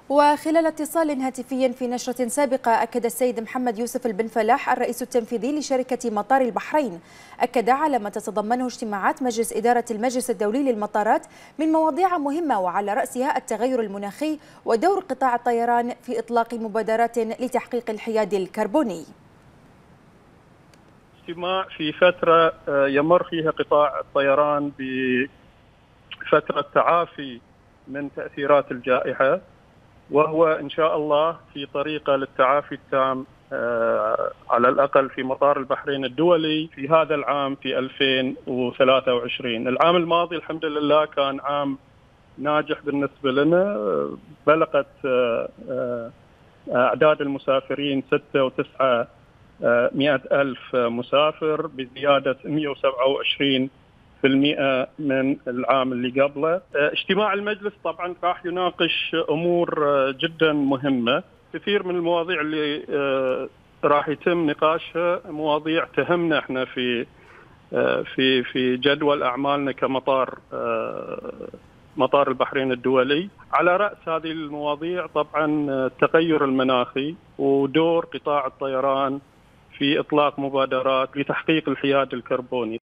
وخلال اتصال هاتفي في نشرة سابقة، أكد السيد محمد يوسف البن فلاح الرئيس التنفيذي لشركة مطار البحرين على ما تتضمنه اجتماعات مجلس إدارة المجلس الدولي للمطارات من مواضيع مهمة، وعلى رأسها التغير المناخي ودور قطاع الطيران في إطلاق مبادرات لتحقيق الحياد الكربوني. اجتماع في فترة يمر فيها قطاع الطيران بفترة تعافي من تأثيرات الجائحة، وهو إن شاء الله في طريقة للتعافي التام على الأقل في مطار البحرين الدولي في هذا العام في 2023. العام الماضي الحمد لله كان عام ناجح بالنسبة لنا، بلغت أعداد المسافرين 6 و9 100 ألف مسافر، بزيادة 127% من العام اللي قبله. اجتماع المجلس طبعا راح يناقش أمور جدا مهمة. كثير من المواضيع اللي راح يتم نقاشها مواضيع تهمنا احنا في جدول أعمالنا كمطار مطار البحرين الدولي. على رأس هذه المواضيع طبعا التغير المناخي ودور قطاع الطيران في إطلاق مبادرات لتحقيق الحياد الكربوني.